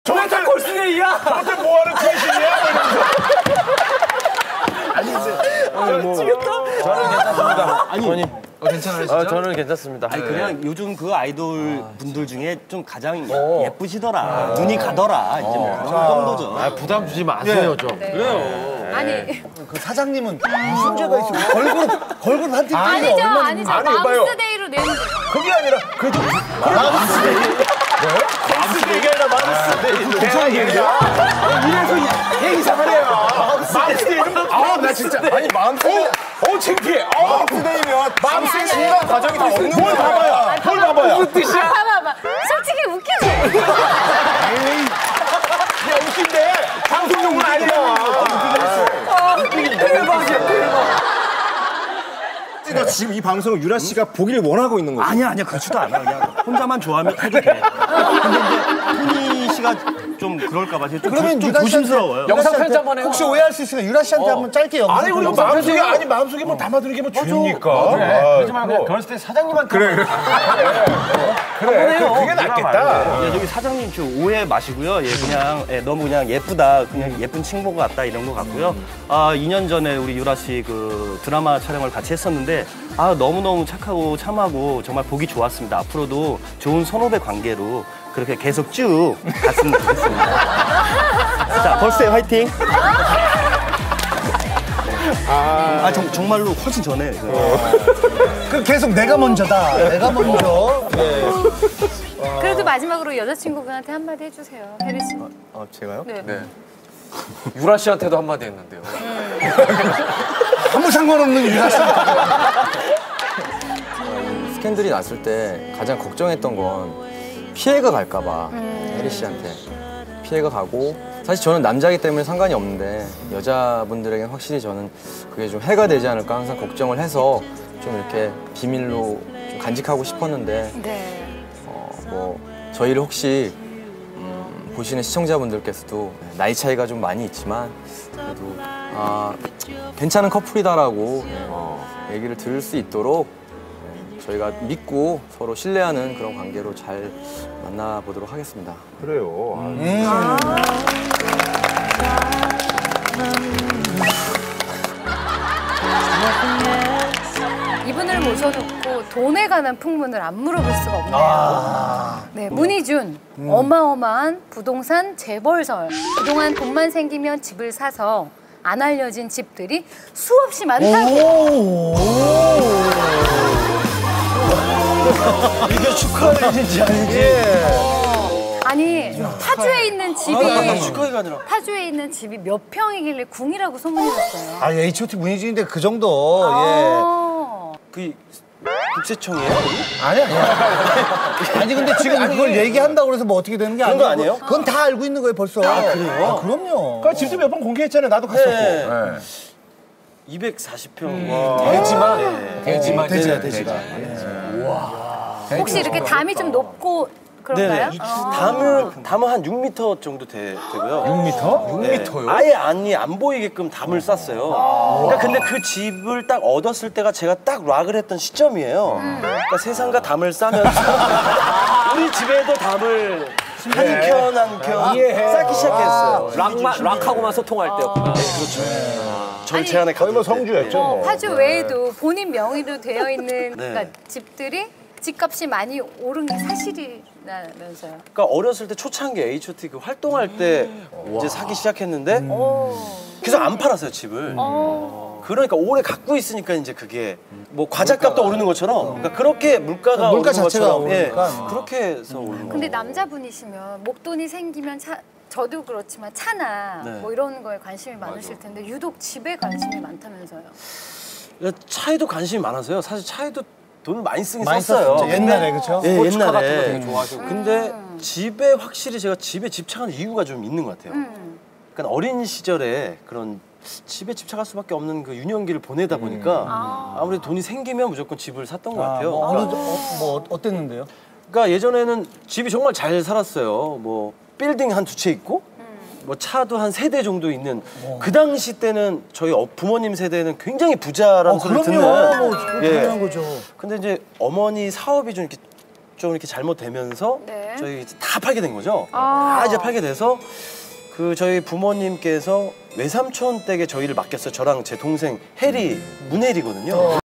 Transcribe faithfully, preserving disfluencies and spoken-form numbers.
저한테 걸스데이야? 저한테 뭐하는 귀신이야? 아니지. 뭐, 저는 괜찮습니다. 아니, 어, 괜찮으시죠? 아, 저는 괜찮습니다. 아니 그냥 네. 요즘 그 아이돌 아, 분들 중에 좀 가장 오. 예쁘시더라. 아. 눈이 가더라. 이제 뭐 그런 아. 정도죠. 아, 부담 주지 마세요, 네. 좀. 네. 그래요. 네. 아니. 그 사장님은 무슨 죄가 있어요? 걸그룹, 걸그룹 한 팀. 아니죠, 아니죠. 맘스데이로 내는 거예요. 그게 아니라, 그래도. 맘스데이? 네? 맘스데이가 아니라 맘스데이. 괜찮은 얘기야? 이래서 얘 이상하네요. 맘스데이는 뭐. 아, 나 진짜. 아니, 맘스데이. 어, 창피해. 맘스데이면 맘스데이 중간 과정이 다 없는 거야. 뭘 봐봐요. 뭘 봐봐요. 무슨 뜻이야? 아, 봐봐봐. 솔직히 웃기지? 에이. 야, 웃긴데. 방송용은 아니야. 대박이야, 대박. 너 지금 이 방송을 유라 씨가 보기를 원하고 있는 거지? 아니야, 아니야. 그렇지도 않아. 그냥 혼자만 좋아하면 해도 돼. 근데 이제 토니 씨가 좀 그럴까봐 좀, 그러면 좀 유라 조심스러워요. 영상 편지 한번 해요. 혹시 오해할 수 있으니까 유라 씨한테 어. 한번 짧게 영상 아니, 그리고 마음속에, 아니, 마음속에 뭐 담아두는 게 뭐 죄입니까? 그래. 그러지 말고 걸스데이 사장님한테. 그래, 그래. 그래, 그래. 그게 낫겠다. 예, 여기 사장님 좀 오해 마시고요. 예, 그냥 예, 너무 그냥 예쁘다, 그냥 예쁜 친구 같다 이런 거 같고요. 아, 이 년 전에 우리 유라 씨 그 드라마 촬영을 같이 했었는데 아, 너무너무 착하고 참하고 정말 보기 좋았습니다. 앞으로도 좋은 선후배 관계로 그렇게 계속 쭉 갔으면 좋겠습니다. 자, 걸스데이 화이팅! 아, 아 정, 정말로 훨씬 전에. 그 계속 내가 먼저다. 내가 먼저. 네. 그래도 마지막으로 여자친구분한테 한마디 해주세요. 혜리 씨. 아, 제가요? 네. 네. 유라 씨한테도 한마디 했는데요. 아무 상관없는 유라 씨. 스캔들이 났을 때 가장 걱정했던 건 피해가 갈까 봐. 음. 혜리 씨한테 피해가 가고, 사실 저는 남자이기 때문에 상관이 없는데 여자분들에겐 확실히 저는 그게 좀 해가 되지 않을까 항상 걱정을 해서 좀 이렇게 비밀로 좀 간직하고 싶었는데 네. 어, 뭐 저희를 혹시 음, 보시는 시청자분들께서도 나이 차이가 좀 많이 있지만 그래도 아, 괜찮은 커플이다라고 어, 얘기를 들을 수 있도록 저희가 믿고 서로 신뢰하는 그런 관계로 잘 만나보도록 하겠습니다. 그래요. 아. 음. 이분을 모셔놓고 돈에 관한 풍문을 안 물어볼 수가 없네요. 아. 네, 문희준. 음. 어마어마한 부동산 재벌설. 그동안 돈만 생기면 집을 사서 안 알려진 집들이 수없이 많다고. 이게 축하할 일인지 아닌지. 예. 아니, 파주에 있는 집이 아, 축하해가 아니라. 파주에 있는 집이 몇 평이길래 궁이라고 소문이 났어요. 아, 에이치 오 티 문희준인데 그 정도. 아 그 국세청이에요? 아니, 아니. 아니, 근데 지금 그걸 얘기한다고 그래서 뭐 어떻게 되는 게 아니고. 그런 거 아니에요? 그건 다 알고 있는 거예요, 벌써. 아, 그래요? 아, 그럼요. 그러니까 집도 몇 번 공개했잖아요. 나도 갔었고. 네. 네. 이백사십 평. 음. 대지만. 네. 대지만. 대지가, 대지가. 혹시 이렇게 담이 좀 높고 그런가요? 네네. 아. 담을, 담은 한 육 미터 정도 되, 되고요. 육 미터? 육 네. 미터요? 아예 안이 안 보이게끔 담을 쌌어요. 그러니까 근데 그 집을 딱 얻었을 때가 제가 딱 락을 했던 시점이에요. 그러니까 세상과 담을 싸면서 우리 집에도 담을 한 켠 한 켠 쌓기 시작했어요. 락만, 락하고만 소통할 때였구나. 네, 그렇죠. 저희 아니, 제안에 거의 뭐 가볼 때. 성주였죠. 어, 뭐. 파주 외에도 본인 명의로 되어 있는 네. 그러니까 집들이 집값이 많이 오른 게 사실이라면서요. 그러니까 어렸을 때 초창기 에이치 오 티 그 활동할 때 이제 사기 시작했는데 오. 그래서 안 팔았어요 집을. 어. 그러니까 오래 갖고 있으니까 이제 그게 뭐 과자값도 오르는 것처럼 그러니까 그렇게 물가가 물가 오르는 자체가 것처럼 예, 오르니까. 그렇게 해서 오르는 근데 거예요. 남자분이시면 목돈이 생기면 차, 저도 그렇지만 차나 네. 뭐 이런 거에 관심이 많으실 텐데 유독 집에 관심이 많다면서요. 차에도 관심이 많아서요. 사실 차에도 돈을 많이 쓰긴 많이 썼어요. 썼죠. 옛날에, 그렇죠? 예, 스포츠카 옛날에. 같은 거 되게 좋아하시고. 근데 집에 확실히 제가 집에 집착하는 이유가 좀 있는 것 같아요. 음. 그러니까 어린 시절에 그런 집에 집착할 수밖에 없는 그 유년기를 보내다 보니까 아. 아무래도 돈이 생기면 무조건 집을 샀던 것 아, 같아요. 뭐, 어느, 그러니까, 어, 뭐 어땠는데요? 그러니까 예전에는 집이 정말 잘 살았어요. 뭐 빌딩 한 두 채 있고 뭐 차도 한 세 대 정도 있는 그 당시 때는 저희 어- 부모님 세대는 굉장히 부자라는 어, 소리를 그럼요. 듣는 뭐, 당연한 거죠. 근데 이제 어머니 사업이 좀 이렇게 좀 이렇게 잘못되면서 네. 저희 이제 다 팔게 된 거죠. 아. 다 이제 팔게 돼서 그 저희 부모님께서 외삼촌 댁에 저희를 맡겼어요. 저랑 제 동생 해리, 문해리거든요.